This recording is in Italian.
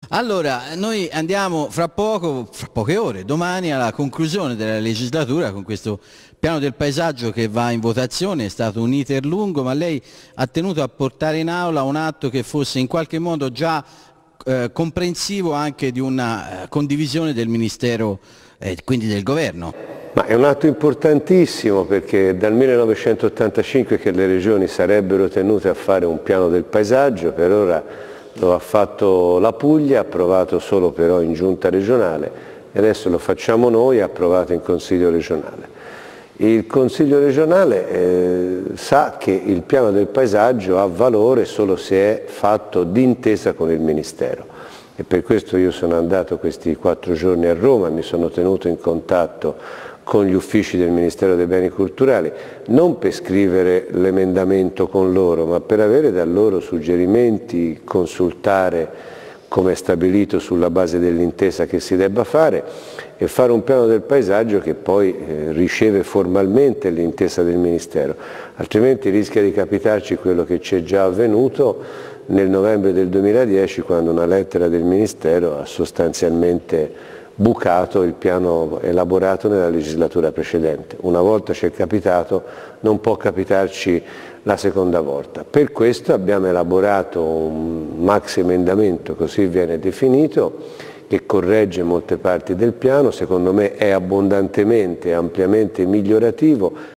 Allora, noi andiamo fra poche ore, domani, alla conclusione della legislatura con questo piano del paesaggio che va in votazione. È stato un iter lungo, ma lei ha tenuto a portare in aula un atto che fosse in qualche modo già comprensivo anche di una condivisione del Ministero e quindi del Governo. Ma è un atto importantissimo perché è dal 1985 che le regioni sarebbero tenute a fare un piano del paesaggio, per ora lo ha fatto la Puglia, approvato solo però in giunta regionale, e adesso lo facciamo noi, approvato in Consiglio regionale. Il Consiglio regionale sa che il piano del paesaggio ha valore solo se è fatto d'intesa con il Ministero, e per questo io sono andato questi 4 giorni a Roma, mi sono tenuto in contatto con gli uffici del Ministero dei Beni Culturali, non per scrivere l'emendamento con loro, ma per avere da loro suggerimenti, consultare come è stabilito sulla base dell'intesa che si debba fare e fare un piano del paesaggio che poi riceve formalmente l'intesa del Ministero, altrimenti rischia di capitarci quello che ci è già avvenuto nel novembre del 2010, quando una lettera del Ministero ha sostanzialmente bucato il piano elaborato nella legislatura precedente. Una volta ci è capitato, non può capitarci la seconda volta. Per questo abbiamo elaborato un maxi emendamento, così viene definito, che corregge molte parti del piano, secondo me è abbondantemente e ampiamente migliorativo.